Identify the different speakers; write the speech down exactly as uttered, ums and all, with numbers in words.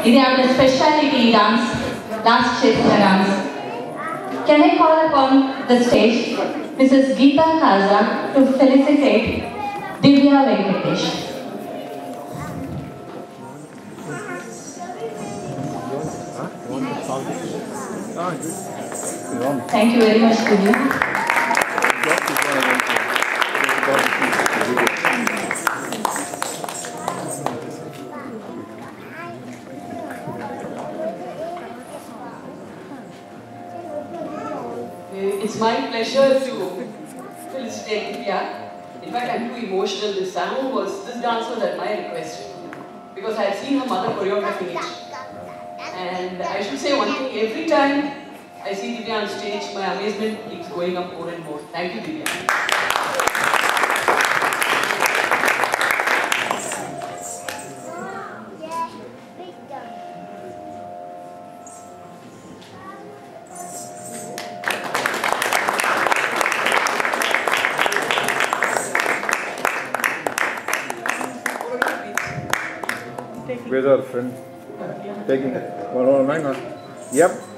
Speaker 1: ఇది ఆవిడ speciality dance, dance చేసిన dance. Can I call upon the stage Missus Geeta Kaza to felicitate Divya Venkatesh. Thank you very much, Divya.
Speaker 2: It's my pleasure to felicitate Divya. In fact, I'm too emotional. This song was, this dance was at my request because I had seen her mother choreographing it. And I should say one thing, every time I see Divya on stage, my amazement keeps going up more and more. Thank you, Divya.
Speaker 3: Where's our friend? Taking one on nine. Yep.